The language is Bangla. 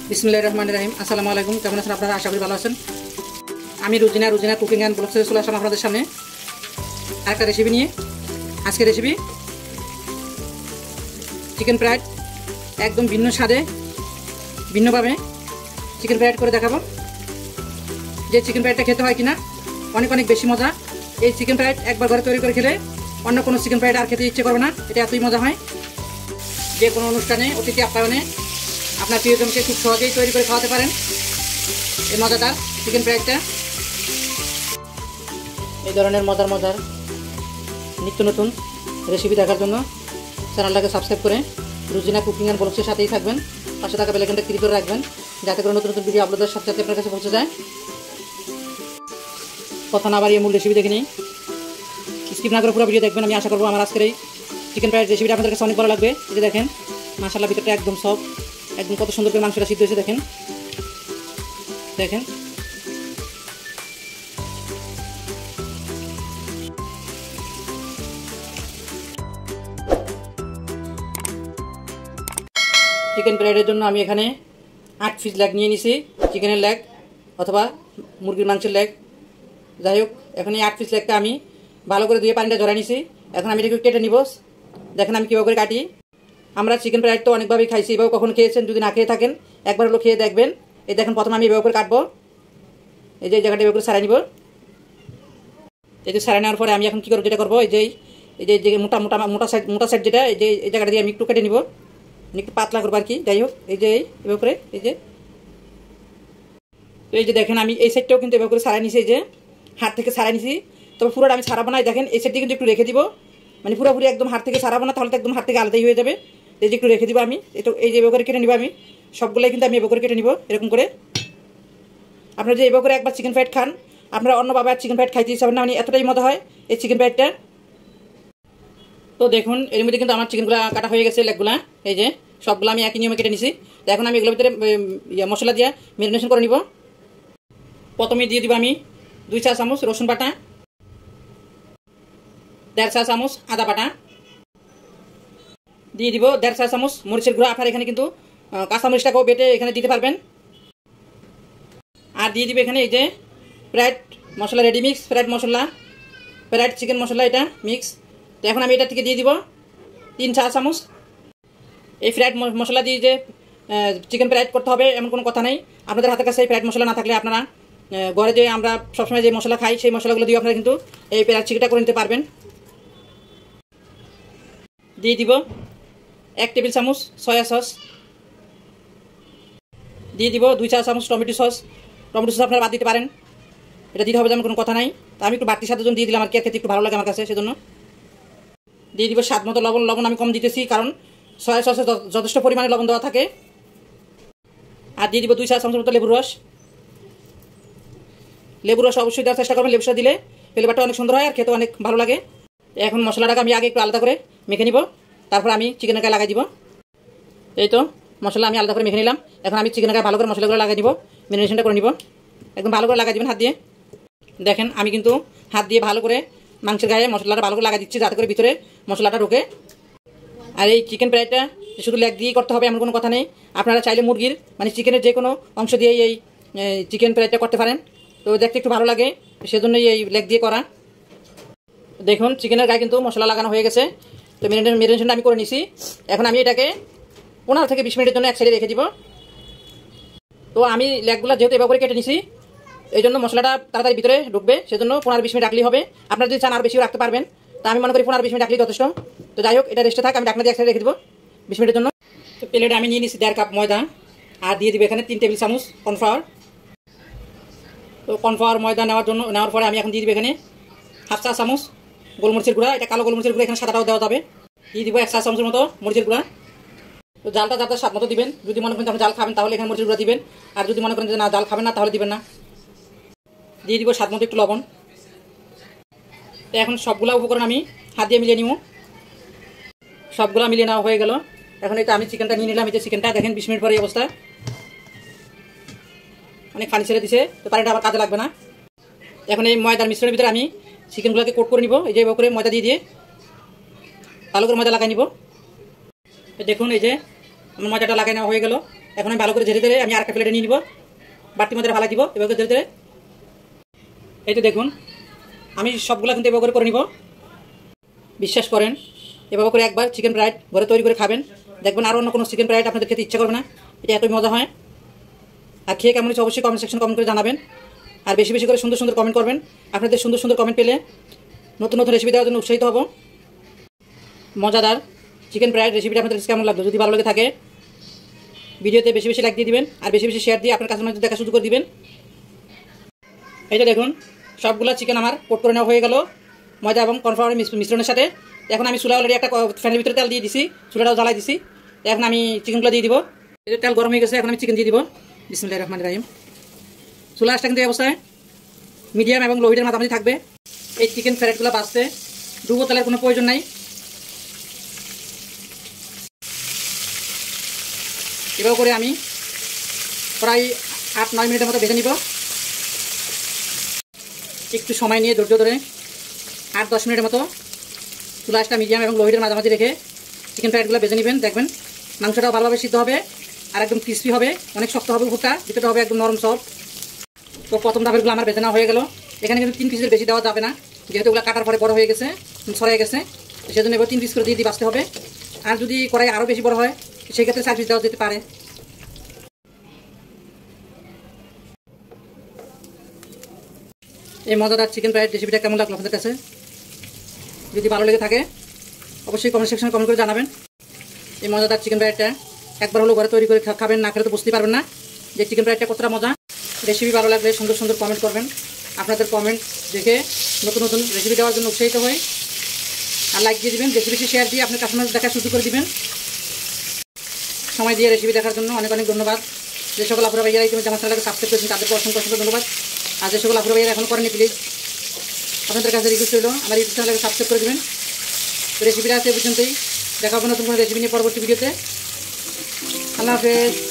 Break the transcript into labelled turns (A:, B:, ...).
A: বিসমিল্লাহির রহমানির রহিম। আসসালামু আলাইকুম। কেমন আছেন আপনারা? আশা করি ভালো আছেন। আমি রুজিনা কুকিং অ্যান্ড ব্লগসে চলে আসলাম আপনাদের সামনে আরেকটা রেসিপি নিয়ে। আজকের রেসিপি চিকেন ফ্রাইড, একদম ভিন্ন স্বাদে ভিন্নভাবে চিকেন ফ্রাইড করে দেখাবো। যে চিকেন ফ্রাইডটা খেতে হয় কিনা অনেক বেশি মজা। এই চিকেন ফ্রাইড একবার ঘরে তৈরি করে খেলে অন্য কোনো চিকেন ফ্রাইড আর খেতে ইচ্ছে করবে না। এটা এতই মজা হয়, যে কোনো অনুষ্ঠানে, অতিথি আপ্যায়নে আপনার প্রিয়জনকে খুব সহজেই তৈরি করে খাওয়াতে পারেন এই মজাদার চিকেন ফ্রাইডটা। এই ধরনের মজার নিত্য নতুন রেসিপি দেখার জন্য চ্যানেলটাকে সাবস্ক্রাইব করে রুজিনা কুকিং অ্যান্ড ব্লগসের সাথেই থাকবেন। পাশে থাকা বেল আইকনটা ক্লিক করে রাখবেন, যাতে করে নতুন ভিডিও আপলোডের সাথে সাথে আপনার কাছে পৌঁছে যায়। কথা না বাড়িয়ে মূল রেসিপি দেখে নিই। স্কিপ না করে পুরো ভিডিও দেখবেন। আমি আশা করবো আমার আজকের এই চিকেন ফ্রাইড রেসিপিটা আপনাদের কাছে অনেক ভালো লাগবে। এই যে দেখেন, মাশাআল্লাহ, ভিতরটা একদম সফট, একদম কত সুন্দর করে মাংসটা সিদ্ধ হয়েছে। দেখেন চিকেন ফ্রাইডের জন্য আমি এখানে 8 পিস লেগ নিয়ে নিছি, চিকেনের লেগ অথবা মুরগির মাংসের লেগ, যাই হোক। এখন এই 8 পিস লেগটা আমি ভালো করে ধুয়ে পানিটা ঝরাই নিছি। এখন আমি এটাকে কেটে নিব। দেখেন আমি কীভাবে করে কাটি। আমরা চিকেন ফ্রাইড তো অনেকভাবেই খাইছি, এভাবে কখন খেয়েছেন? যদি না খেয়ে থাকেন একবার হলো খেয়ে দেখবেন। এই দেখেন, প্রথমে আমি এভাবে করে কাটবো। এই যে এই জায়গাটা এভাবে করে ছাড়াই নিব। এই যে ছাড়াই নেওয়ার পরে আমি এখন কী করবো, যেটা করবো, এই যে মোটা সাইড যেটা, এই জায়গাটা দিয়ে আমি একটু কেটে নিব, একটু পাতলা করবো আর কি। যাই হোক, এই যে এভাবে করে এই যে দেখেন আমি এই সাইডটাও কিন্তু এভাবে করে ছাড়াই নিছি। এই যে হাত থেকে ছাড়াই নিছি, তবে পুরোটা আমি ছাড়াবো না। দেখেন এই সাইডটি কিন্তু একটু রেখে দিব, মানে পুরোপুরি একদম হাত থেকে ছাড়াবো না, তাহলে তো একদম হাত থেকে আলাদাই হয়ে যাবে। এই যে একটু রেখে দিব আমি, এটা এই যে এভাবে করে কেটে নিব। আমি সবগুলোই কিন্তু আমি এভাবে করে কেটে নিব এরকম করে। আপনারা যে এভাবে করে একবার চিকেন ফ্রাইড খান, আপনারা অন্যভাবে আর চিকেন ফ্রাইড খাইতে ইচ্ছা হবে না, মানে এতটাই মজা হয় এই চিকেন ফ্রাইডটা। তো দেখুন, এর মধ্যে কিন্তু আমার চিকেনগুলো কাটা হয়ে গেছে, লেগগুলা এই যে সবগুলো আমি একই নিয়মে কেটে নিছি। তো এখন আমি এগুলোর ভিতরে মশলা দিয়ে ম্যারিনেশন করে নিব। প্রথমে দিয়ে দিব আমি 2 চা চামচ রসুন বাটা, 1.5 চা চামচ আদা বাটা, দিয়ে দিব 1.5 চা চামচ মরিচের গুঁড়া। আপনার এখানে কিন্তু কাঁচামরিচটাকেও বেটে এখানে দিতে পারবেন। আর দিয়ে দিব এখানে এই যে fried masala, ready mix fried masala, fried chicken masala, এটা মিক্স। তো এখন আমি এটা থেকে দিয়ে দিব 3 চা চামচ। এই ফ্রাইড মশলা দিয়ে যে চিকেন ফ্রাইড করতে হবে এমন কোনো কথা নেই। আপনাদের হাতের কাছে এই ফ্রাইড মশলা না থাকলে আপনারা ঘরে যে আমরা সবসময় যে মশলা খাই সেই মশলাগুলো দিয়ে আপনারা কিন্তু এই ফ্রাইড চিকেনটা করে নিতে পারবেন। দিয়ে দিব 1 টেবিল চামচ সয়া সস, দিয়ে দিব 2 চা চামচ টমেটো সস। টমেটো সস আপনারা বাদ দিতে পারেন, এটা দিতে হবে যেমন কোনো কথা নাই। তা আমি একটু বাড়তি স্বাদের জন্য দিয়ে দিলাম আর কি, খেতে একটু ভালো লাগে আমার কাছে, সেজন্য। দিয়ে দিব স্বাদ মতো লবণ। লবণ আমি কম দিতেছি কারণ সয়া সসে যথেষ্ট পরিমাণে লবণ দেওয়া থাকে। আর দিয়ে দিব 2 চা চামচের মতো লেবুর রস। লেবুর রস অবশ্যই দেওয়ার চেষ্টা করবেন, লেবুর রস দিলে ফ্লেভারটা অনেক সুন্দর হয় আর খেতে অনেক ভালো লাগে। এখন মশলাটাকে আমি আগে একটু আলাদা করে মেখে নিব, তারপর আমি চিকেনের গায়ে লাগাই দিব। এই তো মশলা আমি আলাদা করে মেখে নিলাম। এখন আমি চিকেনের গায়ে ভালো করে মশলাগুলো লাগাই দিব, ম্যারিনেশনটা করে নিব। একদম ভালো করে লাগাই দিবেন হাত দিয়ে। দেখেন আমি কিন্তু হাত দিয়ে ভালো করে মাংসের গায়ে মশলাটা ভালো করে লাগাই দিচ্ছি, যাতে করে ভিতরে মশলাটা ঢোকে। আর এই চিকেন ফ্রাইডটা শুধু লেগ দিয়ে করতে হবে এমন কোনো কথা নেই। আপনারা চাইলে মুরগির মানে চিকেনের যে কোনো অংশ দিয়ে এই চিকেন ফ্রাইডটা করতে পারেন, তো দেখতে একটু ভালো লাগে, সেজন্যই এই লেগ দিয়ে করা। দেখুন চিকেনের গায়ে কিন্তু মশলা লাগানো হয়ে গেছে। তো ম্যারিনেশনটা আমি করে নিছি। এখন আমি এটাকে 15 থেকে 20 মিনিটের জন্য এক সাইডে রেখে দিব। তো আমি লেগগুলো যেহেতু এভাবে করে কেটে নিছি, এই জন্য মশলাটা তাড়াতাড়ি ভিতরে ঢুকবে, সেজন্য 15-20 মিনিট রাখলেই হবে। আপনারা যদি চান আর বেশিও রাখতে পারবেন, তা আমি মনে করি 15-20 মিনিট রাখলেই যথেষ্ট। তো যাই হোক, এটা রেস্টে থাক, আমি ঢাকনা দিয়ে এক সাইডে রেখে দেবো 20 মিনিটের জন্য। তো প্লেটে আমি নিয়ে নিছি 1.5 কাপ ময়দা, আর দিয়ে দিব এখানে 3 টেবিল চামচ কর্নফ্লাওয়ার। তো কর্নফ্লাওয়ার ময়দা নেওয়ার পরে আমি এখন দিয়ে দিব এখানে 1/2 চা চামচ গোলমরিচের গুঁড়া। এটা কালো গোলমরিচের গুঁড়া, এখানে সাদাটাও দেওয়া যাবে। দিয়ে দিব 1 চা চামচের মতো মরিচের গুঁড়া। তো জালটা যাতে স্বাদ মতো দিবেন। যদি মনে করেন আপনি জাল খাবেন তাহলে এখানে মরিচের গুঁড়া দিবেন, আর যদি মনে করেন যে না জাল খাবেন না তাহলে দিবেন না। দিয়ে দিব স্বাদ মতো একটু লবণ। তো এখন সবগুলা উপকরণ আমি হাত দিয়ে মিলিয়ে নিব। সবগুলা মিলিয়ে নেওয়া হয়ে গেল। এখন এটা আমি চিকেনটা নিয়ে নিলাম। এই যে চিকেনটা দেখেন 20 মিনিট পরে এই অবস্থা, অনেক পানি ছেড়ে দিছে, তো পানিটা আবার কাজে লাগবে না। এখন এই ময়দার মিশ্রণের ভিতরে আমি চিকেনগুলোকে কোট করে নিব। এই যে এভাবে করে ময়দা দিয়ে ভালো করে ময়দা লাগাই নিব। দেখুন এই যে আমার ময়দাটা লাগাই নেওয়া হয়ে গেল। এখন আমি ভালো করে ধীরে ধীরে আমি আরেকটা প্লেটে নিয়ে নিব, বাটির মধ্যে ভালো দিব এভাবে ধীরে ধীরে। এই তো দেখুন আমি সবগুলো কিন্তু এভাবে করে নিব। বিশ্বাস করেন এভাবে করে একবার চিকেন ফ্রাইড ঘরে তৈরি করে খাবেন, দেখবেন আর অন্য কোনো চিকেন ফ্রাইড আপনাদের খেতে ইচ্ছা করবে না। এটা এতই মজা হয়। আর খেয়ে কেমন হচ্ছে অবশ্যই কমেন্ট সেকশন কমেন্ট করে জানাবেন। আর বেশি বেশি করে সুন্দর সুন্দর কমেন্ট করবেন। আপনাদের সুন্দর সুন্দর কমেন্ট পেলে নতুন নতুন রেসিপি দেওয়ার জন্য উৎসাহিত হব। মজাদার চিকেন ফ্রাইড রেসিপিটা আপনাদের কেমন লাগলো? যদি ভালো লাগে থাকে ভিডিওতে বেশি বেশি লাইক দিয়ে দিবেন, আর বেশি বেশি শেয়ার দিয়ে আপনার কাছে দেখা শুরু করে দিবেন। এই যে দেখুন সবগুলো চিকেন আমার কোট করে নেওয়া হয়ে গেল ময়দা এবং কর্নফ্লাওয়ারের মিশ্রণের সাথে। এখন আমি চুলা অলরেডি একটা ফ্যানের ভিতরে তেল দিয়ে দিছি, চুলাটাও জ্বালাই দিছি। এখন আমি চিকেনগুলো দিয়ে দিব। এই যে তেল গরম হয়ে গেছে, এখন আমি চিকেন দিয়ে দিব। বিসমিল্লাহির রহমানির রহিম। চুলা আঁচটা কিন্তু এই অবস্থায় মিডিয়াম এবং লো হিটের মাঝামাঝি থাকবে। এই চিকেন ফ্রাইডগুলো বাঁচতে ডুবো তেলের কোনো প্রয়োজন নাই। এভাবে করে আমি প্রায় 8-9 মিনিটের মতো ভেজে নিব। একটু সময় নিয়ে ধৈর্য ধরে 8-10 মিনিটের মতো চুলা আঁচটা মিডিয়াম এবং লো হিটের মাঝামাঝি রেখে চিকেন ফ্রাইডগুলো ভেজে নেবেন। দেখবেন মাংসটাও ভালোভাবে সিদ্ধ হবে আর একদম ক্রিস্পি হবে, অনেক শক্ত হবে উপরটা, ভিতরটা হবে একদম নরম সফট। তো প্রথম ধাপেরগুলো আমার ভেজে নেওয়া হয়ে গেল। এখানে কিন্তু 3 পিসের বেশি দেওয়া যাবে না, যেহেতু ওগুলো কাটার পরে বড় হয়ে গেছে, ছড়াই গেছে, সেজন্য এবার 3 পিস করে দিয়ে বাঁচতে হবে। আর যদি কড়াই আরও বেশি বড় হয় সেই ক্ষেত্রে 4 পিস দেওয়া যেতে পারে। এই মজাদার চিকেন ফ্রাইড রেসিপিটা কেমন লাগলো আপনাদের কাছে? যদি ভালো লেগে থাকে অবশ্যই কমেন্ট সেকশনে কমেন্ট করে জানাবেন। এই মজাদার চিকেন ফ্রাইডটা একবার হলো ঘরে তৈরি করে খাবেন, না খেলে তো বুঝতেই পারবেন না যে চিকেন ফ্রাইডটা কতটা মজা। রেসিপি ভালো লাগলে সুন্দর সুন্দর কমেন্ট করবেন। আপনাদের কমেন্ট দেখে নতুন নতুন রেসিপি দেওয়ার জন্য উৎসাহিত হই। আর লাইক দিয়ে দিবেন, বেশি বেশি শেয়ার দিয়ে আপনার কাস্টমার দেখা শুরু করে দিবেন। সময় দিয়ে রেসিপি দেখার জন্য অনেক অনেক ধন্যবাদ। যে সকল আপুরা ভাইয়ারা ইতিমধ্যে আমার চ্যানেলকে সাবস্ক্রাইব করেছেন তাদেরকে অসংখ্য অসংখ্য ধন্যবাদ। আর যে সকল আপুরা ভাইয়ারা এখনও করেনি প্লিজ আপনাদের কাছে রিকোয়েস্ট হলো আমার ইউটিউব চ্যানেলকে সাবস্ক্রাইব করে দেবেন। রেসিপিটা আছে পর্যন্তই, দেখা হবে নতুন কোনো রেসিপি নিয়ে পরবর্তী ভিডিওতে। আল্লাহ হাফেজ।